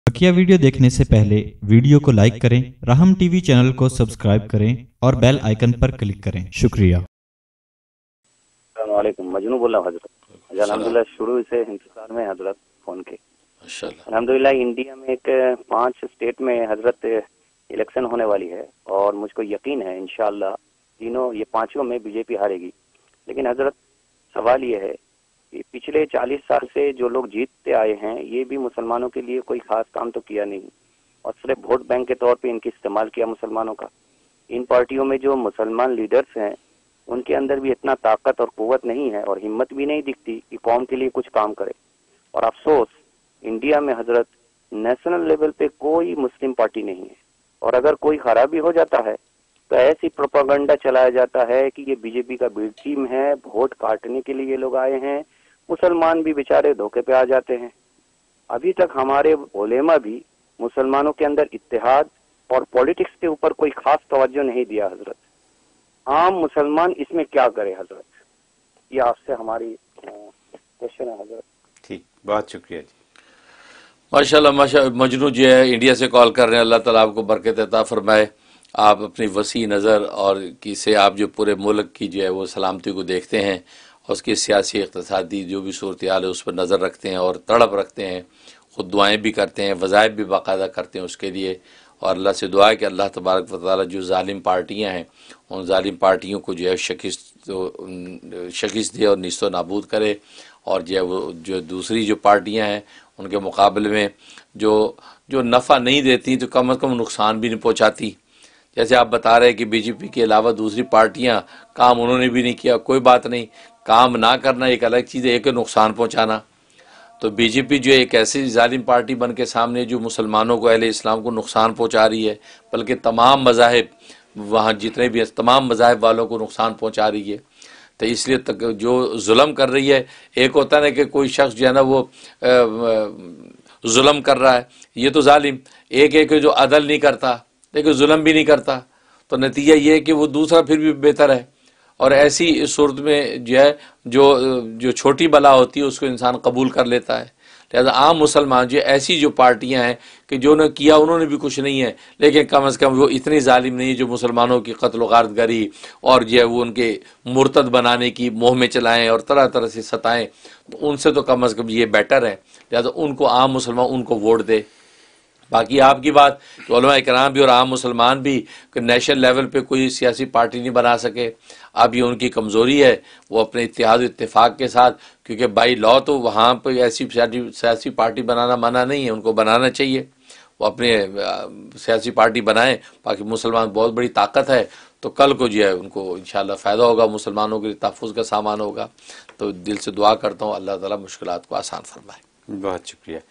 बकिया video देखने से पहले वीडियो को लाइक करें, राहम टीवी चैनल को सब्सक्राइब करें और बेल आइकन पर क्लिक करें। शुक्रिया। अस्सलामुअलैकुम। मजनू बोल रहा हूँ हजरत। अल्हम्दुलिल्लाह शुरू से हिंदुस्तान में हजरत फोन के अल्हम्दुलिल्लाह इंडिया में एक 5 स्टेट में हजरत इलेक्शन होने वाली है और मुझको यकीन है इंशाअल्लाह तीनों ये 5 में बीजेपी हारेगी। लेकिन हजरत सवाल ये है कि पिछले 40 साल से जो लोग जीतते आए हैं ये भी मुसलमानों के लिए कोई खास काम तो किया नहीं और सिर्फ वोट बैंक के तौर पे इनकी इस्तेमाल किया मुसलमानों का। इन पार्टियों में जो मुसलमान लीडर्स हैं उनके अंदर भी इतना ताकत और कुव्वत नहीं है और हिम्मत भी नहीं दिखती कि कौम के लिए कुछ काम करे। और अफसोस इंडिया में हजरत नेशनल लेवल पे कोई मुस्लिम पार्टी नहीं है और अगर कोई खराबी हो जाता है तो ऐसी प्रोपागंडा चलाया जाता है कि ये बीजेपी का बी टीम है, वोट काटने के लिए ये लोग आए हैं। मुसलमान भी बेचारे धोखे पे आ जाते हैं। अभी तक हमारे उलेमा भी मुसलमानों के अंदर इत्तेहाद और पॉलिटिक्स के ऊपर कोई खास तवज्जो नहीं दिया हजरत। आम मुसलमान इसमें क्या करे हजरत, ये आपसे हमारी क्वेश्चन है हजरत। ठीक, बहुत शुक्रिया जी। माशाल्लाह माशाल्लाह। मजनू जो है इंडिया से कॉल कर रहे हैं, अल्लाह ताला आपको बरकत अता फरमाए। आप अपनी वसी नज़र और किसे आप जो पूरे मुल्क की जो है वो सलामती को देखते हैं और उसकी सियासी इक़्तिसादी जो भी सूरत हाल है उस पर नज़र रखते हैं और तड़प रखते हैं, ख़ुद दुआएँ भी करते हैं, वज़ाइफ भी बाकायदा करते हैं उसके लिए। और अल्लाह से दुआ है कि अल्लाह तबारक व तआला जो जालिम पार्टियाँ हैं उन जालिम पार्टियों को जो है शिकस्त दे और निस्तो नाबूद करे और जो है वो जो दूसरी जो पार्टियाँ हैं उनके मुकाबले में जो नफ़ा नहीं देती तो कम से कम नुकसान भी नहीं पहुँचाती। जैसे आप बता रहे हैं कि बीजेपी के अलावा दूसरी पार्टियां काम उन्होंने भी नहीं किया, कोई बात नहीं, काम ना करना एक अलग चीज़ है, एक नुकसान पहुंचाना। तो बीजेपी जो एक ऐसी जालिम पार्टी बन के सामने जो मुसलमानों को, अहले इस्लाम को नुकसान पहुंचा रही है, बल्कि तमाम मज़ाहिब वहाँ जितने भी तमाम मज़ाहिब वालों को नुकसान पहुँचा रही है। तो इसलिए तक जो जुल्म कर रही है, एक होता है ना कि कोई शख्स जो है ना वो जुल्म कर रहा है, ये तो जालिम, एक जो अदल नहीं करता लेकिन जुल्म भी नहीं करता, तो नतीजा ये है कि वो दूसरा फिर भी बेहतर है। और ऐसी सूरत में जो है जो छोटी बला होती है उसको इंसान कबूल कर लेता है। लिहाजा आम मुसलमान जो ऐसी जो पार्टियां हैं कि जो ने किया उन्होंने भी कुछ नहीं है, लेकिन कम से कम वो इतनी जालिम नहीं जो मुसलमानों की कत्ल गारतगरी और जो है वो उनके मुर्तद बनाने की मोह में चलाएँ और तरह तरह से सताएँ, तो उनसे तो कम से कम ये बेटर है। लिहाजा उनको आम मुसलमान उनको वोट दे। बाकी आपकी बात कि उलमा इकराम भी और आम मुसलमान भी नेशनल लेवल पे कोई सियासी पार्टी नहीं बना सके, अब ये उनकी कमज़ोरी है। वो अपने इत्तेहाद इत्तेफाक के साथ, क्योंकि बाई लॉ तो वहाँ पर ऐसी सियासी पार्टी बनाना मना नहीं है, उनको बनाना चाहिए, वो अपने सियासी पार्टी बनाएं। बाकी मुसलमान बहुत बड़ी ताकत है, तो कल को जो है उनको इंशाअल्लाह फ़ायदा होगा, मुसलमानों के लिए तहफ़्फ़ुज़ का सामान होगा। तो दिल से दुआ करता हूँ अल्लाह ताला मुश्किलात को आसान फरमाए। बहुत शुक्रिया।